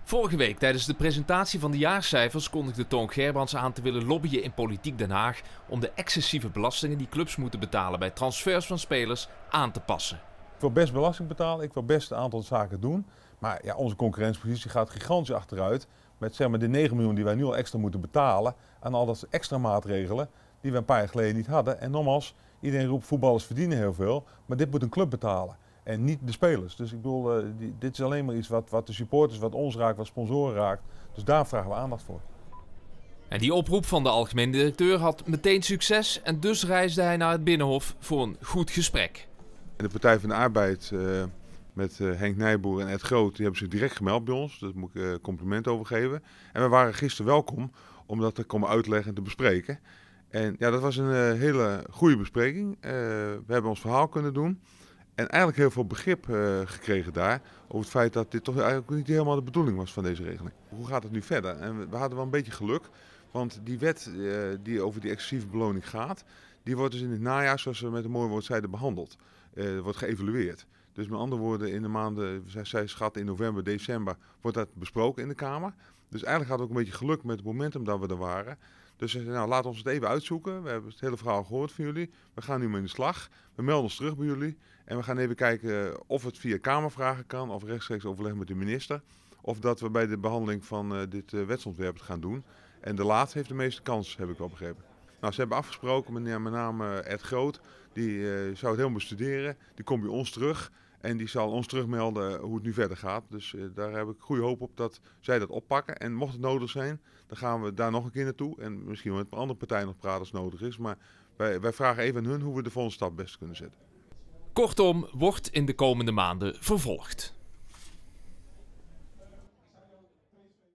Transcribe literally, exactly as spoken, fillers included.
Vorige week tijdens de presentatie van de jaarcijfers kondigde Toon Gerbrands aan te willen lobbyen in Politiek Den Haag om de excessieve belastingen die clubs moeten betalen bij transfers van spelers aan te passen. Ik wil best belasting betalen, ik wil best een aantal zaken doen, maar ja, onze concurrentiepositie gaat gigantisch achteruit met zeg maar, de negen miljoen die wij nu al extra moeten betalen aan al dat extra maatregelen die we een paar jaar geleden niet hadden. En nogmaals, iedereen roept voetballers verdienen heel veel, maar dit moet een club betalen. En niet de spelers. Dus ik bedoel, uh, die, dit is alleen maar iets wat, wat de supporters, wat ons raakt, wat sponsoren raakt. Dus daar vragen we aandacht voor. En die oproep van de algemeen directeur had meteen succes en dus reisde hij naar het Binnenhof voor een goed gesprek. De Partij van de Arbeid uh, met uh, Henk Nijboer en Ed Groot, die hebben zich direct gemeld bij ons. Daar moet ik uh, compliment over geven. En we waren gisteren welkom om dat te komen uitleggen en te bespreken. En ja, dat was een uh, hele goede bespreking. Uh, we hebben ons verhaal kunnen doen. En eigenlijk heel veel begrip uh, gekregen daar over het feit dat dit toch eigenlijk niet helemaal de bedoeling was van deze regeling. Hoe gaat het nu verder? En we, we hadden wel een beetje geluk, want die wet uh, die over die excessieve beloning gaat, die wordt dus in het najaar, zoals we met een mooi woord zeiden, behandeld. Uh, wordt geëvalueerd. Dus met andere woorden, in de maanden, zij schatten in november, december, wordt dat besproken in de Kamer. Dus eigenlijk had het ook een beetje geluk met het momentum dat we er waren. Dus nou, laat ons het even uitzoeken. We hebben het hele verhaal gehoord van jullie. We gaan nu mee in de slag. We melden ons terug bij jullie. En we gaan even kijken of het via Kamervragen kan, of rechtstreeks overleg met de minister. Of dat we bij de behandeling van uh, dit uh, wetsontwerp het gaan doen. En de laatste heeft de meeste kans, heb ik wel begrepen. Nou, ze hebben afgesproken, meneer, met name Ed Groot, die uh, zou het helemaal bestuderen. Die komt bij ons terug en die zal ons terugmelden hoe het nu verder gaat. Dus uh, daar heb ik goede hoop op dat zij dat oppakken. En mocht het nodig zijn, dan gaan we daar nog een keer naartoe. En misschien wel met andere partijen nog praten als het nodig is. Maar wij, wij vragen even aan hun hoe we de volgende stap best kunnen zetten. Kortom, wordt in de komende maanden vervolgd.